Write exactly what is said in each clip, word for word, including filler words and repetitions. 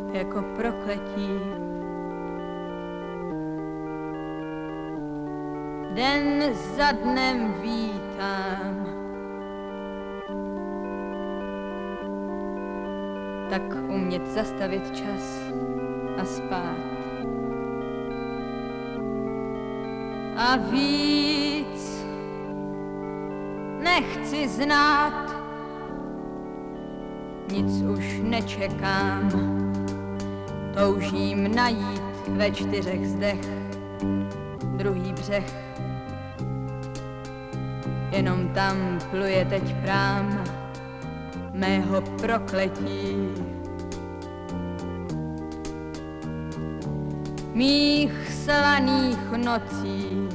jako prokletí. Den za dnem vítám, tak umět zastavit čas a spát. A víc nechci znát, nic už nečekám, toužím najít ve čtyřech zdech druhý břeh. Jenom tam pluje teď prám mého prokletí. Mých slaných nocí.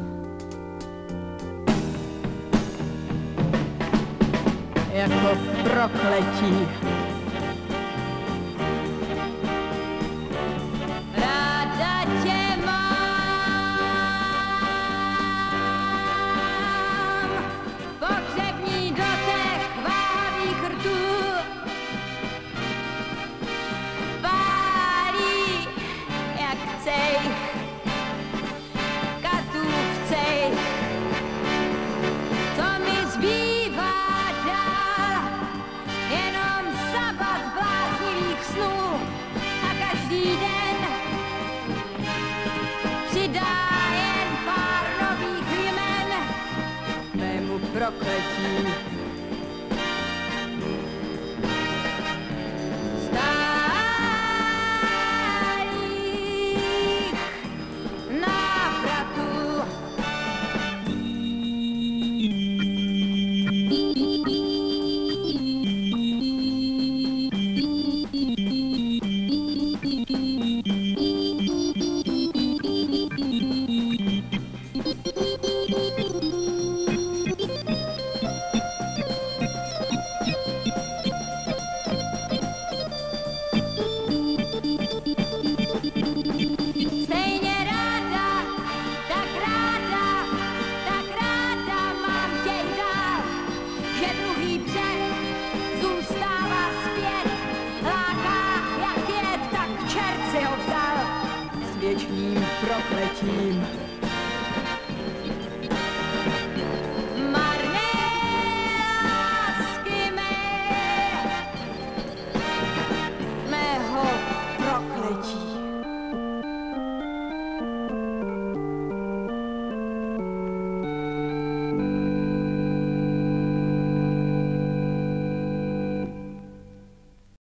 Jako prokletí. Ráda tě mám, pohřební dotech váhavých rtů pálí jak cejch, katův cejch. Co mi zbývá dál, jenom sabat bláznivých snů a každý den přidá jen pár nových jmen mému prokletí. Stálých návratů. Stejně ráda, tak ráda, tak ráda mám tě dál, že druhý břeh zůstává zpět, láká jak je, tak čert si ho vzal s věčným prokletím.